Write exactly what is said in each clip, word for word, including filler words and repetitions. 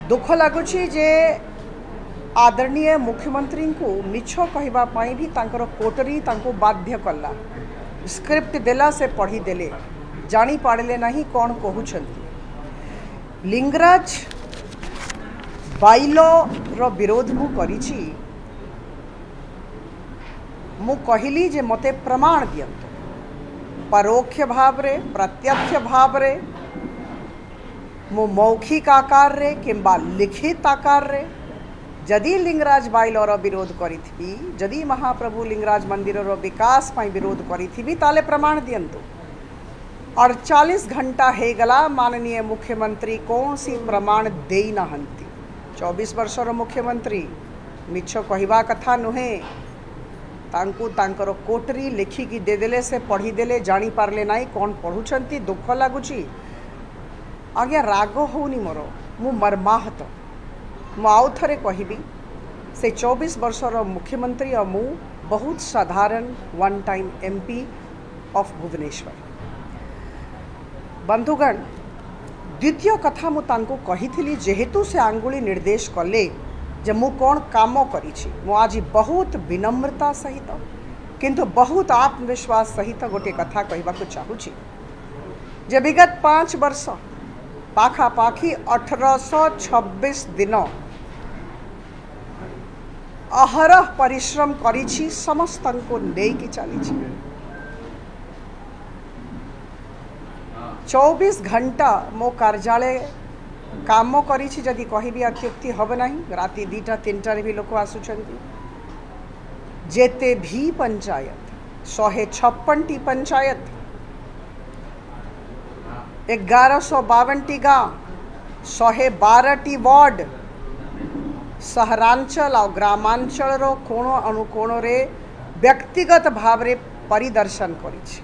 दुख लगुच जे आदरणीय मुख्यमंत्री को मिछ कहवाई भी तांकर कोटरी तांको बाध्य कला स्क्रिप्ट देला से पढ़ी देले जानी पाड़े ना कौन कहते लिंगराज बाइलो रो विरोध मु करिछि मु कहली जे मते प्रमाण दियंतु परोक्ष भाव रे प्रत्यक्ष भाव रे मु मौखिक आकार रे किंबा लिखित आकार रे जदि लिंगराज बाइलर विरोध करी जदि महाप्रभु लिंगराज मंदिर विकास पाई विरोध करी ताले प्रमाण दियंतु अड़चालीस घंटा हे गला माननीय मुख्यमंत्री कौन सी प्रमाण दे नहंती चौबीस वर्षर मुख्यमंत्री मिछ कहवा कथा नुहे तांकु तांकर कोटरी लिखिकी देदेले से पढ़ीदेले जानी पारले नाई कौन पढ़ुछंती दुख लगुची आज्ञा राग होनी मोर मु मर्माहत मु आउ थरे कहबी से चौबीस वर्षर मुख्यमंत्री और मु बहुत साधारण one time MP of Bhubaneswar बंधुगण द्वितीय कथा मु तांको कहिथिली जेहेतु से आंगुली निर्देश कले जे मु कौन काम करिछि मु आज बहुत विनम्रता सहित किंतु बहुत आत्मविश्वास सहित गोटे कथा कहबाको चाहूछि जे विगत पांच वर्ष पाखापाखी अठारह सौ छब्बीस दिन अहरह परिश्रम करिछि समस्त को लेकी चली चौबीस घंटा मो कार्यालय काम करिछि जदि कहबी अत्युक्ति हब नहीं राति दीटा तीनटा भी लोक आसुचंती जेते भी पंचायत शहे छप्पन टी पंचायत ग्यारह सौ बावन टी गाँव शहे बारह टी वार्ड सहरांचल और ग्रामांचल रो कोण अनुकोण रे व्यक्तिगत भाव रे परिदर्शन करिछि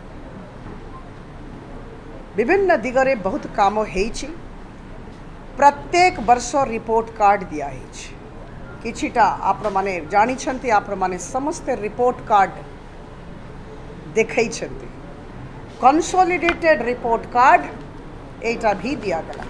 विभिन्न दिगरे बहुत काम होइछि प्रत्येक वर्ष रिपोर्ट कार्ड दिया होइछि किछिटा आप माने जानी छंती आप माने समस्त रिपोर्ट कार्ड देखै छंती कंसोलिडेटेड रिपोर्ट कार्ड एटा भी दिया गला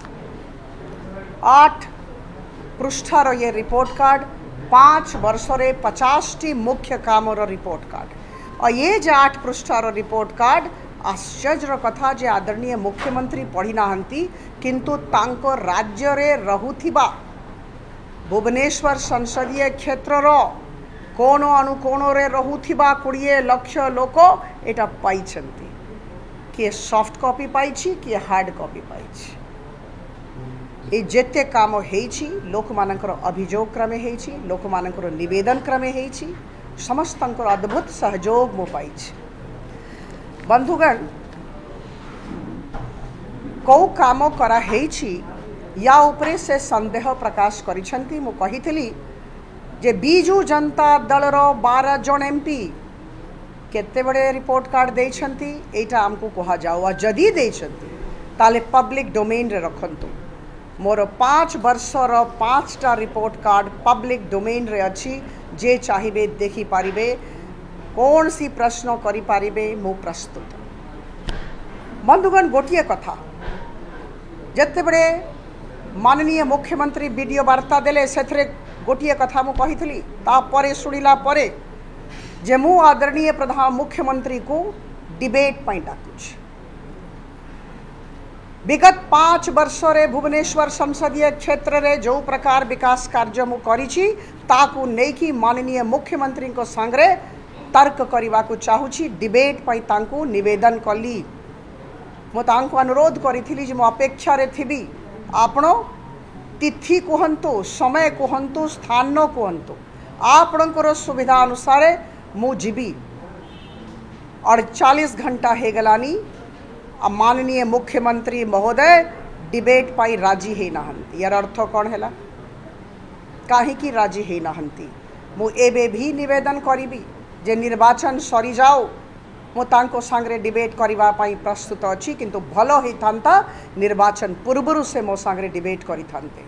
आठ पृष्ठार ये रिपोर्ट कार्ड पाँच वर्ष रे पचास टी मुख्य कामर रिपोर्ट कार्ड और ये जे आठ पृष्ठार रिपोर्ट कार्ड आश्चर्य कथा जे आदरणीय मुख्यमंत्री पढ़ी नाहंती किंतु तांको राज्य रे रहुथिबा भुवनेश्वर संसदीय क्षेत्र रो कोण अनुकोण रे रहुथिबा बीस लाख लोक एटा पाई छंती किए सॉफ्ट कॉपी पाइछि किए हार्ड कॉपी पाइछि ए जेते काम हेछि लोक मानकर अभियोग क्रमे हेछि लोक मानकर निवेदन क्रमे हेछि समस्तंकर अद्भुत सहयोग मो पाइछि बंधुगण कौ काम करा हेछि या उपरे से संदेह प्रकाश करिछंती मु कहिथिली जे बीजू जनता दल रो बारह जन एमपी केते बड़े रिपोर्ट कार्ड देछंती एटा हमको कहा जाओ जदि देछंती ताले पब्लिक डोमेन रे रखंतु मोर पाँच वर्षर पाँचटा रिपोर्ट कार्ड पब्लिक डोमेन रे अच्छी जे चाहिए देखी पारिबे कौन सी प्रश्न करि पारिबे मु प्रस्तुत बंधुगण गोटिए कथा जते बड़े माननीय मुख्यमंत्री वीडियो वार्ता देले सेथरे गोटिए कथा मु कहिथिली ता परे सुनिला परे जे मु आदरणीय प्रधान मुख्यमंत्री को डिबेट पाई डाकुछ विगत पाँच वर्ष रे भुवनेश्वर संसदीय क्षेत्र रे जो प्रकार विकास कार्य मु करिछि ताकू नेकी माननीय मुख्यमंत्री को संगरे तर्क करने को चाहूँगी डिबेट पाई तांको निवेदन कली मो तांको अनुरोध करी जे मो अपेक्षा रे थिबी आपण तिथि कहतु समय कहतु स्थान कहतु आपणकर सुविधा अनुसार मु जीवी अड़चालीस घंटा हे गलानी माननीय मुख्यमंत्री महोदय डिबेट पाई राजी हे नहंती यार अर्थ कौन है कहीं राजी हे नहंती मु एबे भी निवेदन करी जे निर्वाचन सरी जाओ मो तांको सांगरे डिबेट करबा पाई प्रस्तुत अछि किंतु भलो ही थांता निर्वाचन पूर्वरु से मो सांगरे डिबेट करी थांते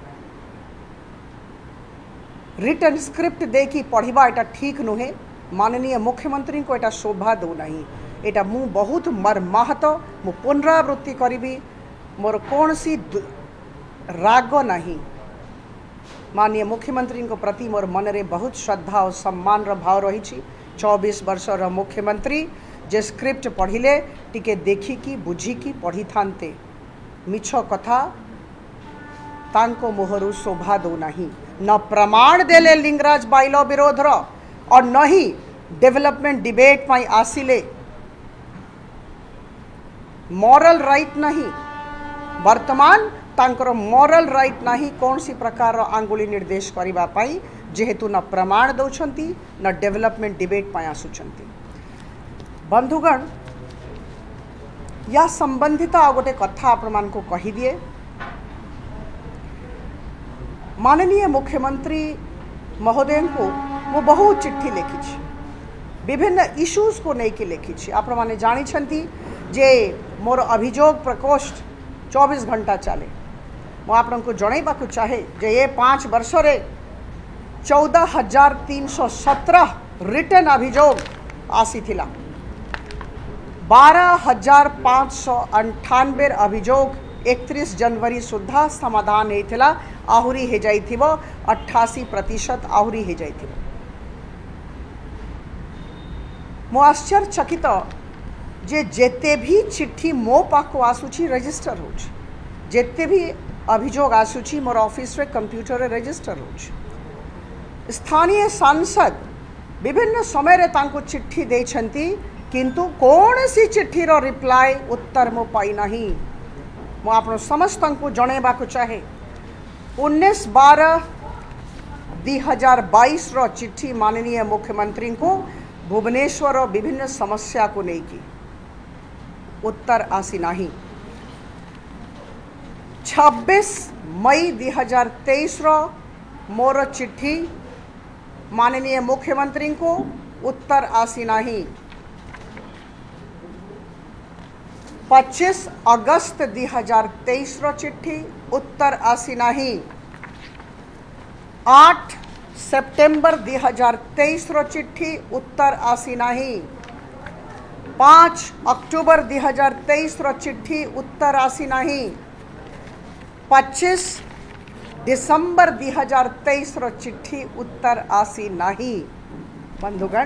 रिटन स्क्रिप्ट देखी पढ़िबा एटा ठीक नुहे माननीय मुख्यमंत्री को एटा शोभा दो नहीं एटा मु बहुत मर्माहत मु पुनरावृत्ति करी मोर कौन सी राग नहीं। माननीय मुख्यमंत्री को प्रति मोर मन रे बहुत श्रद्धा और सम्मान रो भाव रही। चौबीस वर्ष रो मुख्यमंत्री जे स्क्रिप्ट पढ़िले टिके देखिकी बुझिकी पढ़ी थांते। मिछ कथा तांको मुहरु शोभा दो नहीं। न प्रमाण देले लिंगराज बाइलो विरोध रो और न ही डेवलपमेंट डिबेट पाई आसिले। मॉरल राइट नहीं वर्तमान तांकर मॉरल राइट नहीं कौन सी प्रकार आंगुली निर्देश करबा पाई जेहेतु न प्रमाण दौरान न डेवलपमेंट डिबेट पाई आसुचंती। बंधुगण या संबंधित आ गोटे कथा आपण मान को कही दिए। माननीय मुख्यमंत्री महोदय को वो बहुत चिट्ठी लिखी विभिन्न इश्यूज को लेकिन लिखी। आपण माने जानी छंती जे मोर अभियोग प्रकोष्ठ चौबीस घंटा चले। मु आपन को जणैबा को चाहे जे ये पाँच वर्ष रे चौदह हजार तीन सौ सत्रह रिटर्न अभियोग आसी थिला। बारह हजार पाँच सौ अंठानबे अभियोग इकतीस जनवरी सुधा समाधान होता। आहुरी हो जाइथिबो अठासी प्रतिशत आहुरी हो जाइथिबो। मु आश्चर्यचकित जे जेते भी चिट्ठी मो पाखो आसुची रजिस्टर हो जेते भी अभियोग आसुची मोर ऑफिस रे कंप्यूटर रे रजिस्टर हो। स्थानीय सांसद विभिन्न समय रे तांको चिट्ठी देछंती किंतु कौन सी चिट्ठी रो रिप्लाई उत्तर मो पाई नहीं। मु आपण समस्त को जणैबा को चाहे उन्नीस बारह दुई हजार बाईस रो चिट्ठी माननीय मुख्यमंत्री को भुवनेश्वर विभिन्न समस्या को लेकी उत्तर आसी नहीं। छब्बीस मई दुई हजार तेईस रो मोर चिट्ठी माननीय मुख्यमंत्री को उत्तर आसी नहीं। पच्चीस अगस्त दुई हजार तेईस रो चिट्ठी उत्तर आसी नहीं। आठ सेप्टेम्बर दुई हजार तेईस रो चिट्ठी उत्तर आसी नहीं। पाँच अक्टूबर दुई हजार तेईस रो चिट्ठी उत्तर आसी नहीं। पच्चीस दिसंबर दुई हजार तेईस रो चिट्ठी उत्तर आसी नहीं। बंधुगण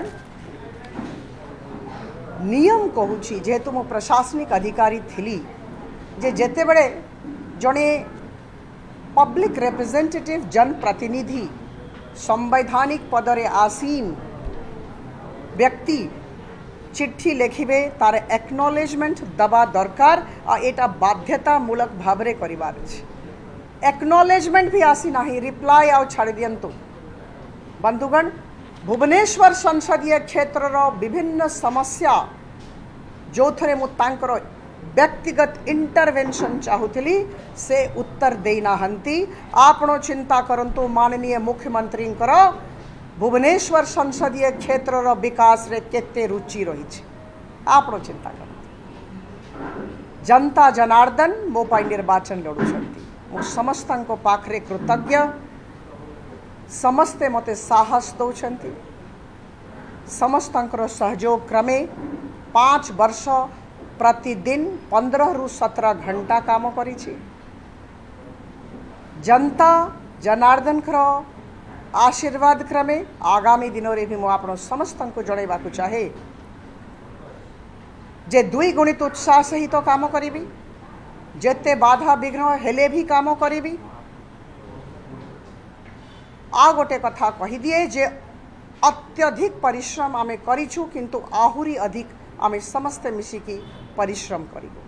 नियम कहूँ जेहेतु मो प्रशासनिक अधिकारी थिली जे जेते बड़े जड़े पब्लिक रिप्रेजेंटेटिव जनप्रतिनिधि संवैधानिक पदरे आसीन व्यक्ति चिट्ठी लिखिबे तार एक्नॉलेजमेंट दबा दरकार और एटा बाध्यतामूलक भावरे करिवार छै। एक्नॉलेजमेंट भी आसी नहीं रिप्लाई आउ छाड़ दियंतु। बंधुगण भुवनेश्वर संसदीय क्षेत्र रो विभिन्न समस्या जो थरे मु तांकर व्यक्तिगत इंटरवेंशन चाहूली से उत्तर देना हंती। आपनो चिंता करंतु माननीय मुख्यमंत्री भुवनेश्वर संसदीय क्षेत्र रो विकास रे केते रुचि रही है। आपनो चिंता करंतु। जनता जनार्दन मो पाई निर्वाचन लड़ुछंती। मु समस्त को पाखरे कृतज्ञ। समस्ते मते साहस दौरान समस्त सहयोग क्रमे पाँच वर्ष प्रतिदिन पंद्रह रु सत्रह घंटा काम करी। जनता जनार्दन आशीर्वाद क्रमे आगामी दिन में भी मुझे समस्त को जणैबा को चाहे जे दुई गुणित उत्साह सहित तो काम करी। जेते बाधा विघ्न हेले भी काम करी। आ गोटे कथा कही दिए जे अत्यधिक परिश्रम आमे करिछु किंतु आहुरी अधिक आमे समस्ते मिसिकी परिश्रम करिबो।